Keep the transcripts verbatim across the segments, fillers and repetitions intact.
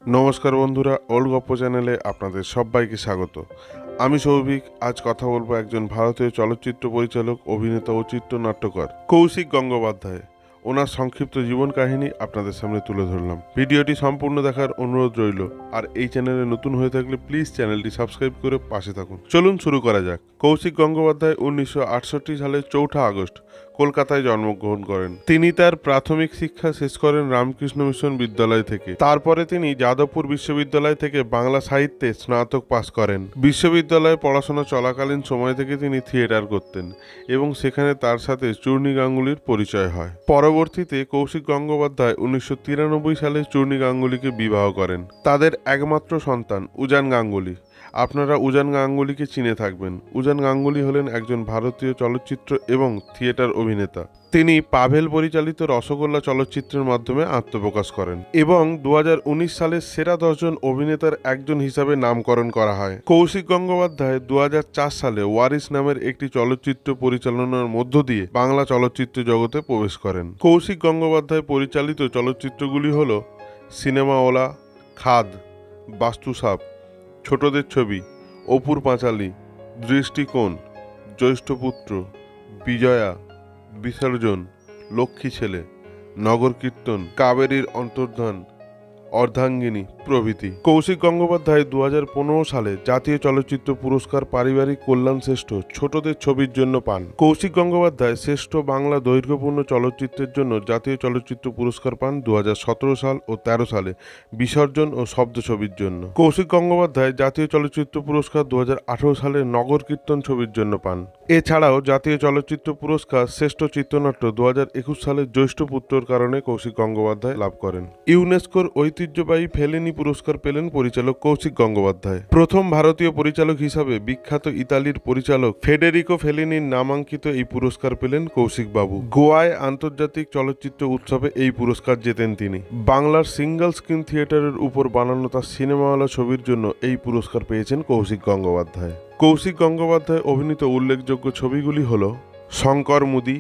নমস্কার বন্ধুরা, ওল্ড গপ্প চ্যানেলে আপনাদের সবাইকে স্বাগত। আমি সৌভিক। আজ কথা বলবো একজন ভারতীয় চলচ্চিত্র পরিচালক, অভিনেতা ও চিত্রনাট্যকার কৌশিক গঙ্গোপাধ্যায়। ওনার সংক্ষিপ্ত জীবন কাহিনী আপনাদের সামনে তুলে ধরলাম। ভিডিওটি সম্পূর্ণ দেখার অনুরোধ রইল। আর এই চ্যানেলে নতুন হয়ে থাকলে প্লিজ চ্যানেলটি সাবস্ক্রাইব করে পাশে থাকুন। চলুন শুরু করা যাক। কৌশিক গঙ্গোপাধ্যায় উনিশশো আটষট্টি সালের চৌঠা আগস্ট কলকাতায় জন্মগ্রহণ করেন। তিনি তার প্রাথমিক শিক্ষা শেষ করেন রামকৃষ্ণ মিশন বিদ্যালয় থেকে। তারপরে তিনি যাদবপুর বিশ্ববিদ্যালয় থেকে বাংলা সাহিত্যে স্নাতক পাশ করেন। বিশ্ববিদ্যালয়ে পড়াশোনা চলাকালীন সময় থেকে তিনি থিয়েটার করতেন এবং সেখানে তার সাথে চূর্ণী গাঙ্গুলির পরিচয় হয়। পরবর্তীতে কৌশিক গঙ্গোপাধ্যায় উনিশশো তিরানব্বই সালে চূর্ণী গাঙ্গুলিকে বিবাহ করেন। তাদের একমাত্র সন্তান উজান গাঙ্গুলি। আপনারা উজান গাঙ্গুলিকে চিনে থাকবেন। উজান গাঙ্গুলি হলেন একজন ভারতীয় চলচ্চিত্র এবং থিয়েটার অভিনেতা। তিনি পাভেল পরিচালিত রসগোল্লা চলচ্চিত্রের মাধ্যমে আত্মপ্রকাশ করেন এবং দু হাজার উনিশ সালের সেরা দশজন অভিনেতার একজন হিসাবে নামকরণ করা হয়। কৌশিক গঙ্গোপাধ্যায় দু হাজার চার সালে ওয়ারিস নামের একটি চলচ্চিত্র পরিচালনার মধ্য দিয়ে বাংলা চলচ্চিত্র জগতে প্রবেশ করেন। কৌশিক গঙ্গোপাধ্যায় পরিচালিত চলচ্চিত্রগুলি হল সিনেমাওয়ালা, খাদ, বাস্তুসাপ, ছোটদের ছবি, অপুর পাঁচালী, দৃষ্টিকোণ, জ্যৈষ্ঠপুত্র, বিজয়া, বিসর্জন, লক্ষ্মী ছেলে, নগর কীর্তন, কাবেরীর অন্তর্ধান, অর্ধাঙ্গিনী প্রভৃতি। কৌশিক গঙ্গোপাধ্যায় দু হাজার পনেরো সালে জাতীয় চলচ্চিত্র পুরস্কার পারিবারিক কল্যাণ শ্রেষ্ঠ ছোটদের ছবির জন্য পান। কৌশিক গঙ্গোপাধ্যায় শ্রেষ্ঠ বাংলা দৈর্ঘ্যপূর্ণ চলচ্চিত্রের জন্য জাতীয় চলচ্চিত্র পুরস্কার পান দু হাজার সতেরো সাল ও তেরো সালে বিসর্জন ও শব্দ ছবির জন্য। কৌশিক গঙ্গোপাধ্যায় জাতীয় চলচ্চিত্র পুরস্কার দু হাজার আঠারো সালে নগর কীর্তন ছবির জন্য পান। এছাড়াও জাতীয় চলচ্চিত্র পুরস্কার শ্রেষ্ঠ চিত্রনাট্য দু হাজার একুশ সালে জ্যৈষ্ঠপুত্রর কারণে কৌশিক গঙ্গোপাধ্যায় লাভ করেন। ইউনেস্কোর ঐতিহ্যবাহী ফেলিনি পুরস্কার পেলেন পরিচালক কৌশিক গঙ্গোপাধ্যায়। প্রথম ভারতীয় পরিচালক হিসাবে বিখ্যাত ইতালির পরিচালক ফেডেরিকো ফেলিনির নামাঙ্কিত এই পুরস্কার পেলেন কৌশিক বাবু। গোয়ায় আন্তর্জাতিক চলচ্চিত্র উৎসবে এই পুরস্কার জেতেন তিনি। বাংলার সিঙ্গল স্ক্রিন থিয়েটারের উপর বানানো তার সিনেমাওয়ালা ছবির জন্য এই পুরস্কার পেয়েছেন কৌশিক গঙ্গোপাধ্যায়। কৌশিক গঙ্গোপাধ্যায় অভিনীত উল্লেখযোগ্য ছবিগুলি হল শঙ্কর মুদি,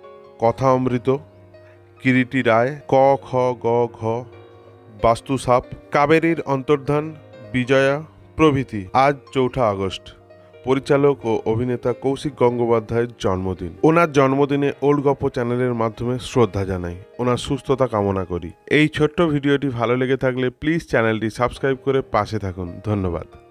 কথা অমৃত, কিরিটি রায়, ক খ গ ঘ, বাস্তুসাপ, কাবেরীর অন্তর্ধান, বিজয়া প্রভৃতি। আজ চৌঠা আগস্ট পরিচালক ও অভিনেতা কৌশিক গঙ্গোপাধ্যায়ের জন্মদিন। ওনার জন্মদিনে ওল্ড গপ্প চ্যানেলের মাধ্যমে শ্রদ্ধা জানাই, ওনার সুস্থতা কামনা করি। এই ছোট্ট ভিডিওটি ভালো লেগে থাকলে প্লিজ চ্যানেলটি সাবস্ক্রাইব করে পাশে থাকুন। ধন্যবাদ।